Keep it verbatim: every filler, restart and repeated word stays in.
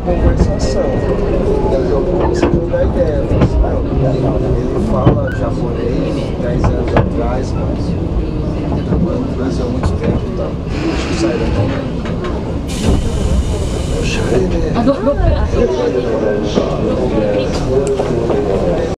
conversação. Daí eu comecei a trocar ideia. Eu falei assim, não, ele fala japonês dez anos atrás, mas tá morando no Brasil há muito tempo e tal. Acho que sai daqui. Ah, no, no.